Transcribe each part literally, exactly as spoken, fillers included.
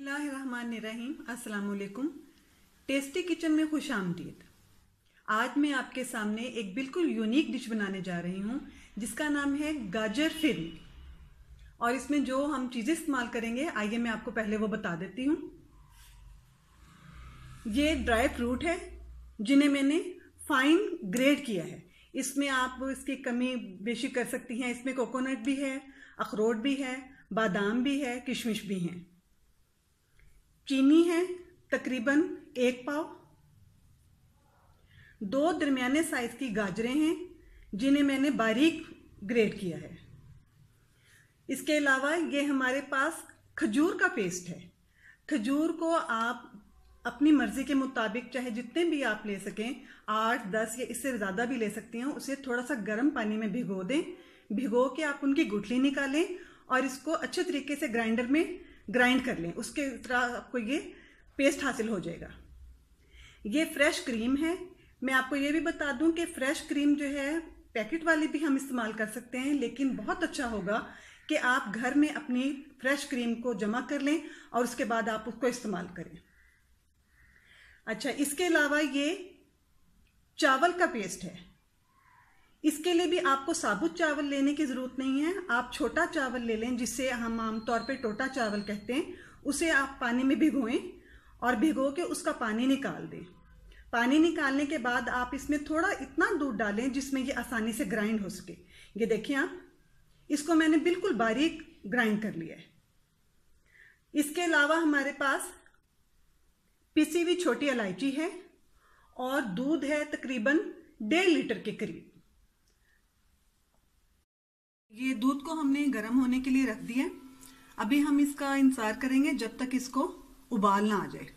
बिस्मिल्लाहिर्रहमानिर्रहीम। अस्सलाम वालेकुम। टेस्टी किचन में खुश आमदीद। आज मैं आपके सामने एक बिल्कुल यूनिक डिश बनाने जा रही हूँ जिसका नाम है गाजर फिरनी। और इसमें जो हम चीज़ें इस्तेमाल करेंगे आइए मैं आपको पहले वो बता देती हूँ। ये ड्राई फ्रूट है जिन्हें मैंने फाइन ग्रेड किया है। इसमें आप इसकी कमी बेशी कर सकती हैं। इसमें कोकोनट भी है, अखरोट भी है, बादाम भी है, किशमिश भी हैं। चीनी है तकरीबन एक पाव। दो दरमियाने साइज की गाजरें हैं जिन्हें मैंने बारीक ग्रेट किया है। इसके अलावा ये हमारे पास खजूर का पेस्ट है। खजूर को आप अपनी मर्जी के मुताबिक चाहे जितने भी आप ले सकें, आठ दस या इससे ज़्यादा भी ले सकते हैं, उसे थोड़ा सा गर्म पानी में भिगो दें। भिगो के आप उनकी गुठली निकालें और इसको अच्छे तरीके से ग्राइंडर में ग्राइंड कर लें। उसके तरह आपको ये पेस्ट हासिल हो जाएगा। ये फ्रेश क्रीम है। मैं आपको ये भी बता दूं कि फ्रेश क्रीम जो है पैकेट वाली भी हम इस्तेमाल कर सकते हैं, लेकिन बहुत अच्छा होगा कि आप घर में अपनी फ्रेश क्रीम को जमा कर लें और उसके बाद आप उसको इस्तेमाल करें। अच्छा, इसके अलावा ये चावल का पेस्ट है। इसके लिए भी आपको साबुत चावल लेने की ज़रूरत नहीं है। आप छोटा चावल ले लें जिसे हम आमतौर पे टोटा चावल कहते हैं। उसे आप पानी में भिगोएं और भिगो के उसका पानी निकाल दें। पानी निकालने के बाद आप इसमें थोड़ा इतना दूध डालें जिसमें ये आसानी से ग्राइंड हो सके। ये देखिए आप, इसको मैंने बिल्कुल बारीक ग्राइंड कर लिया है। इसके अलावा हमारे पास पिसी हुई छोटी इलायची है और दूध है तकरीबन डेढ़ लीटर के करीब। ये दूध को हमने गर्म होने के लिए रख दिया। अभी हम इसका इंतजार करेंगे जब तक इसको उबाल ना आ जाए।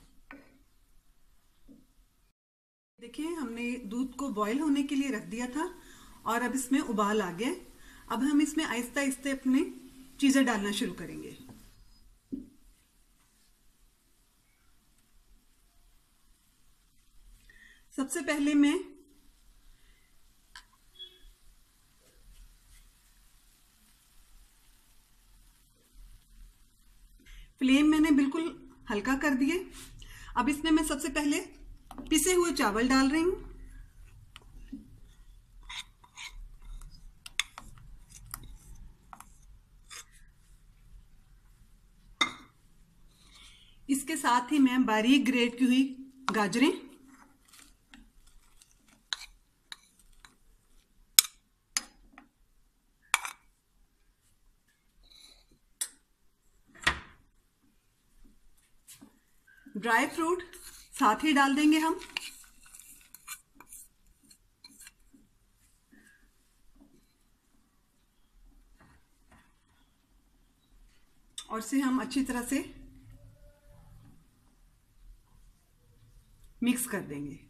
देखिए, हमने दूध को बॉईल होने के लिए रख दिया था और अब इसमें उबाल आ गया। अब हम इसमें आहिस्ता आहिस्ता अपने चीजें डालना शुरू करेंगे। सबसे पहले मैं फ्लेम मैंने बिल्कुल हल्का कर दिए। अब इसमें मैं सबसे पहले पिसे हुए चावल डाल रही हूं। इसके साथ ही मैं बारीक ग्रेट की हुई गाजरें, ड्राई फ्रूट साथ ही डाल देंगे हम। और इसे हम अच्छी तरह से मिक्स कर देंगे।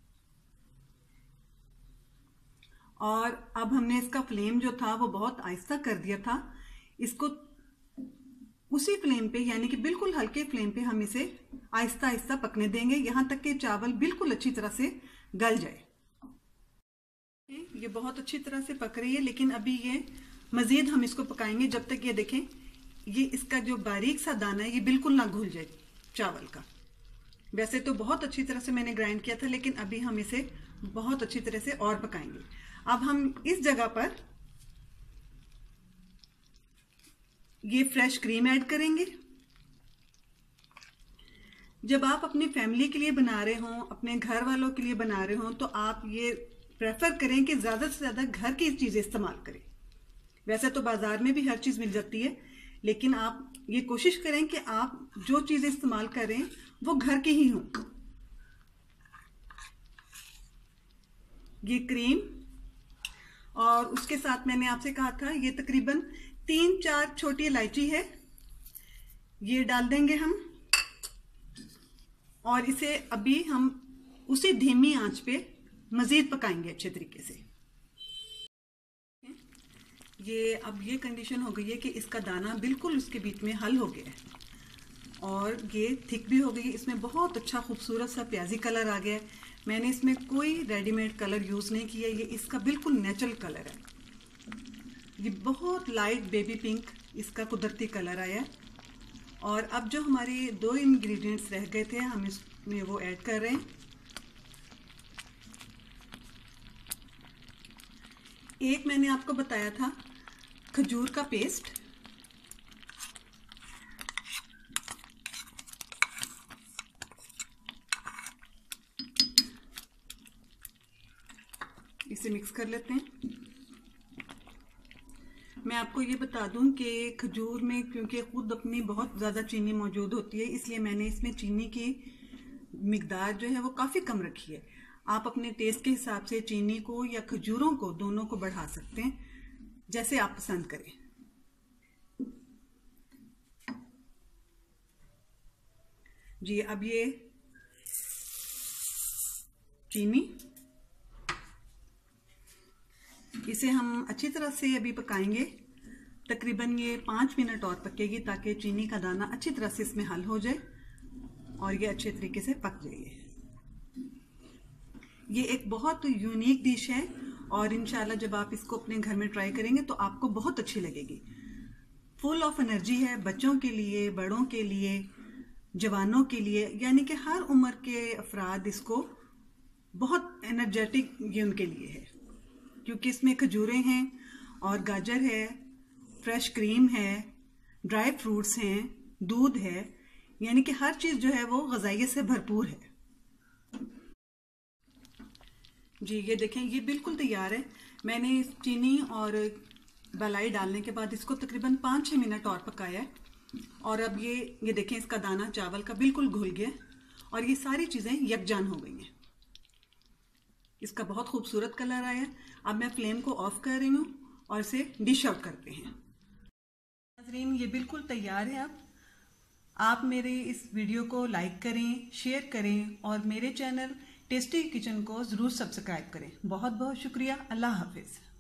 और अब हमने इसका फ्लेम जो था वो बहुत आहिस्ता कर दिया था। इसको उसी फ्लेम पे, यानी कि बिल्कुल हल्के फ्लेम पे हम इसे आहिस्ता आहिस्ता पकने देंगे यहां तक कि चावल बिल्कुल अच्छी तरह से गल जाए। ये बहुत अच्छी तरह से पक रही है, लेकिन अभी ये मजीद हम इसको पकाएंगे जब तक ये देखें ये इसका जो बारीक सा दाना है ये बिल्कुल ना घुल जाए चावल का। वैसे तो बहुत अच्छी तरह से मैंने ग्राइंड किया था, लेकिन अभी हम इसे बहुत अच्छी तरह से और पकाएंगे। अब हम इस जगह पर ये फ्रेश क्रीम ऐड करेंगे। जब आप अपनी फैमिली के लिए बना रहे हो, अपने घर वालों के लिए बना रहे हो, तो आप ये प्रेफर करें कि ज़्यादा से ज़्यादा घर की चीज़ें इस्तेमाल करें। वैसे तो बाज़ार में भी हर चीज़ मिल जाती है, लेकिन आप ये कोशिश करें कि आप जो चीज़ें इस्तेमाल करें वो घर की ही हों। ये क्रीम और उसके साथ मैंने आपसे कहा था ये तकरीबन तीन चार छोटी इलायची है, ये डाल देंगे हम। और इसे अभी हम उसी धीमी आंच पे मजीद पकाएंगे अच्छे तरीके से। ये अब ये कंडीशन हो गई है कि इसका दाना बिल्कुल उसके बीच में हल हो गया है और ये थिक भी हो गई है। इसमें बहुत अच्छा खूबसूरत सा प्याजी कलर आ गया है। मैंने इसमें कोई रेडीमेड कलर यूज़ नहीं किया, ये इसका बिल्कुल नेचुरल कलर है। ये बहुत लाइट बेबी पिंक इसका कुदरती कलर आया है और अब जो हमारे दो इंग्रेडिएंट्स रह गए थे हम इसमें वो ऐड कर रहे हैं। एक मैंने आपको बताया था खजूर का पेस्ट, इसे मिक्स कर लेते हैं। मैं आपको ये बता दूं कि खजूर में क्योंकि खुद अपनी बहुत ज़्यादा चीनी मौजूद होती है, इसलिए मैंने इसमें चीनी की मिकदार जो है वो काफ़ी कम रखी है। आप अपने टेस्ट के हिसाब से चीनी को या खजूरों को दोनों को बढ़ा सकते हैं, जैसे आप पसंद करें। जी, अब ये चीनी, इसे हम अच्छी तरह से अभी पकाएंगे। तकरीबन ये पाँच मिनट और पकेगी ताकि चीनी का दाना अच्छी तरह से इसमें हल हो जाए और ये अच्छे तरीके से पक जाए। ये एक बहुत यूनिक डिश है और इंशाल्लाह जब आप इसको अपने घर में ट्राई करेंगे तो आपको बहुत अच्छी लगेगी। फुल ऑफ एनर्जी है, बच्चों के लिए, बड़ों के लिए, जवानों के लिए, यानी कि हर उम्र के अफराद इसको बहुत एनर्जेटिक ये उनके लिए है, क्योंकि इसमें खजूरें हैं और गाजर है, फ्रेश क्रीम है, ड्राई फ्रूट्स हैं, दूध है, यानी कि हर चीज़ जो है वो ग़िज़ाइयत से भरपूर है। जी, ये देखें, ये बिल्कुल तैयार है। मैंने चीनी और मलाई डालने के बाद इसको तकरीबन पाँच छः मिनट और पकाया है और अब ये ये देखें, इसका दाना चावल का बिल्कुल घुल गया और ये सारी चीज़ें यकजान हो गई हैं। इसका बहुत खूबसूरत कलर आया है। अब मैं फ्लेम को ऑफ कर रही हूँ और इसे डिश आउट करते हैं। नाज़रीन, ये बिल्कुल तैयार है। अब आप मेरे इस वीडियो को लाइक करें, शेयर करें और मेरे चैनल टेस्टी किचन को ज़रूर सब्सक्राइब करें। बहुत बहुत शुक्रिया। अल्लाह हाफिज़।